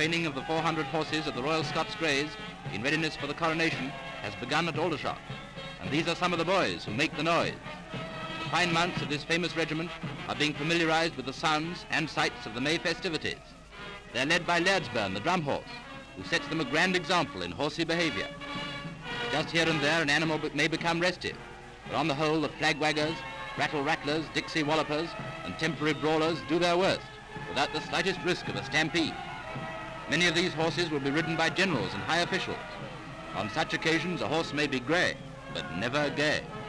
training of the 400 horses of the Royal Scots Greys in readiness for the Coronation has begun at Aldershot, and these are some of the boys who make the noise. The fine mounts of this famous regiment are being familiarized with the sounds and sights of the May festivities. They're led by Lairdburn, the drum horse, who sets them a grand example in horsey behavior. Just here and there an animal may become restive, but on the whole the flag waggers, rattle-rattlers, Dixie wallopers and temporary brawlers do their worst without the slightest risk of a stampede. Many of these horses will be ridden by generals and high officials. On such occasions a horse may be grey, but never gay.